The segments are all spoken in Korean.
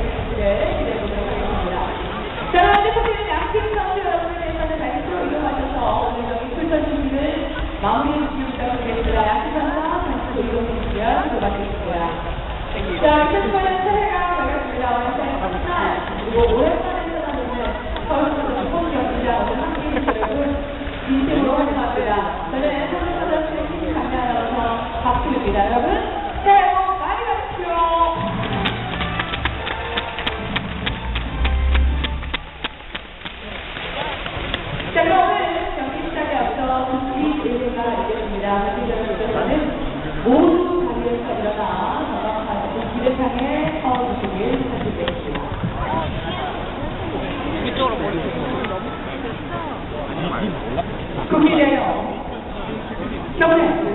경기를 기대해보도록 하겠습니다. 자, 계속해서 양팀 선수 여러분들께서는 자유로 이동하셔서 오늘 경기 출전 준비를 마무리해 주시기 부탁드리겠습니다. 양팀 선수 자유로 이동해주시면 들어가겠습니다. 자, 2018년 새해가 되겠습니다. 오늘 새해 첫날, 그리고 오랜만에 찾아뵙는 서울시청 본 경기장 오늘 함께해 주신 여러분 진심으로 환영합니다. 저는 서울시청 팀 강사로서 박수입니다. 여러분, 새해 복 많이 받으십시오. 자, 그럼 오늘 경기 시작에 앞서 국기 예배가 있겠습니다. 국기자분들께서는 모두 자리에서 일어나 정확하게 길을 향해 서주시길 부탁드리겠습니다. 이쪽으로 보내주세요. 국기대요. 경례.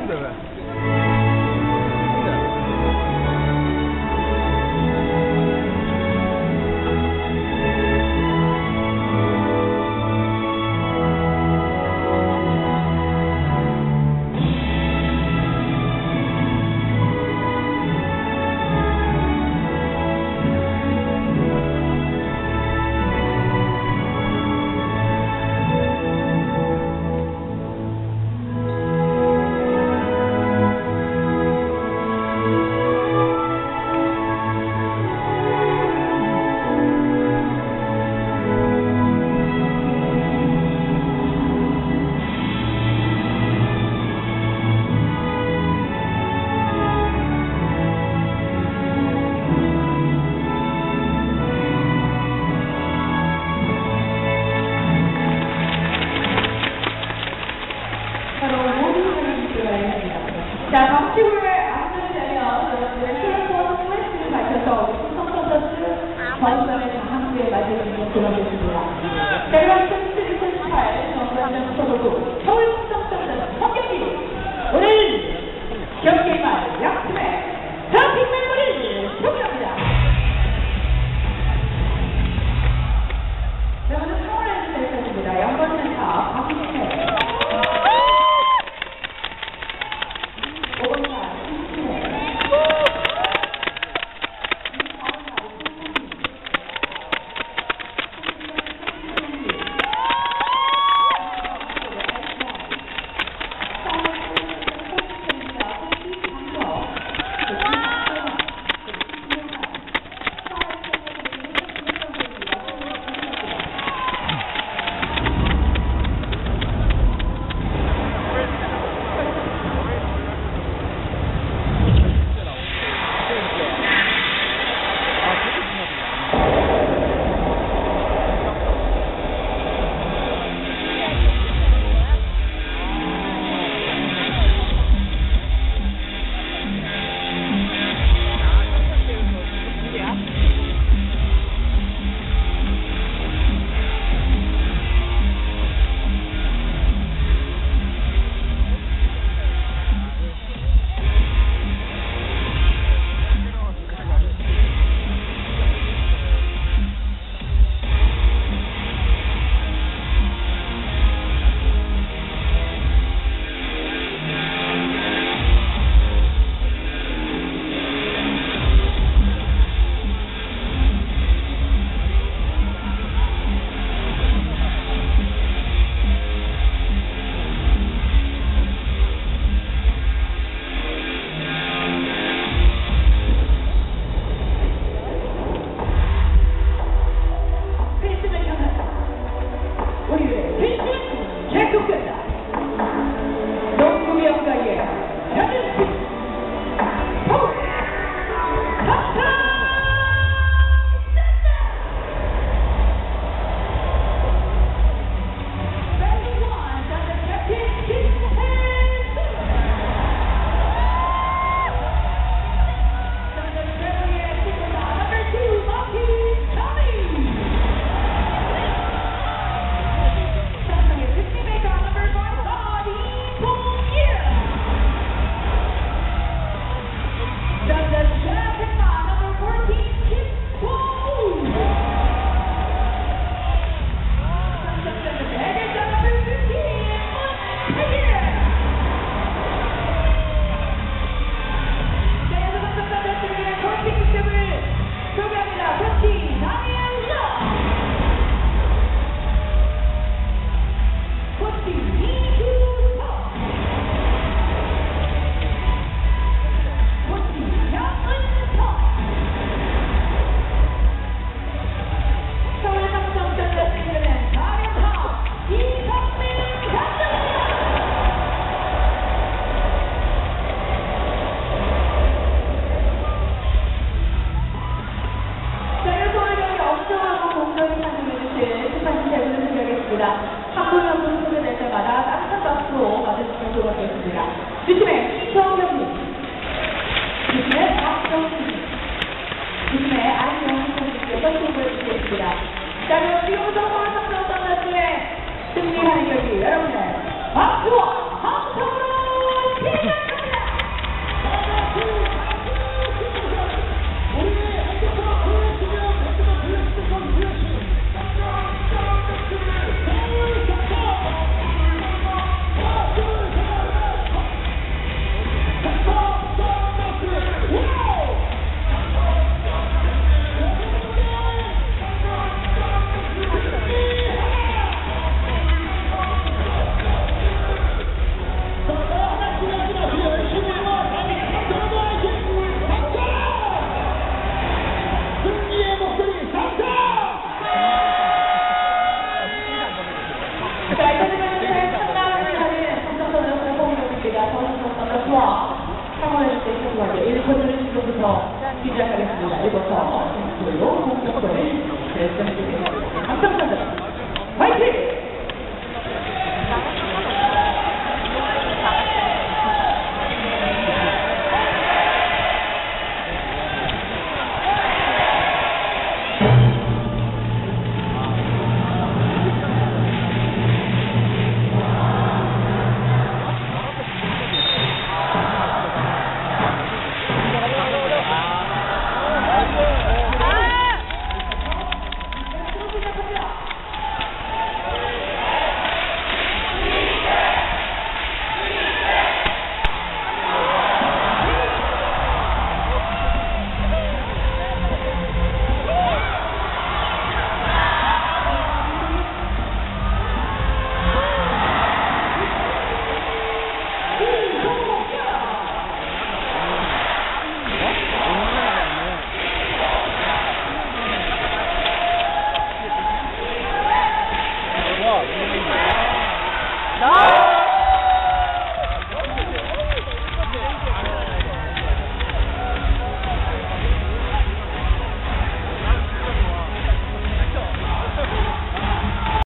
자, 잠시 후에 앞서는 되면 여러분들 킬러포 플래시를 밝혀서 수성선수 전선의 장학부에 맞이해주는 그런 것입니다. 자, 그럼 2017-2018 정관장 소속국 서울수성선수 성경기 오늘 경기의 말 양팀의 더핑 멤버를 소개합니다. 자, 오늘 3월에 시작했습니다. 연관센터 박희태 하겠습니다. 한 분 한 분 소개될 때마다 따뜻한 박수로 맞으시면 좋을 것 같습니다. 주심의 정경민, 주심의 박정민, 주심의 안정민 선수께서 수고해 주시겠습니다. 자, 그럼 지금부터 화상전 선수의 승리하는 경기 여러분의 박수와 함성으로 시작합니다. 상황을 대표하게 1번을 지금부터 시작하겠습니다. 1번부터 공격권을 결정해주겠습니다.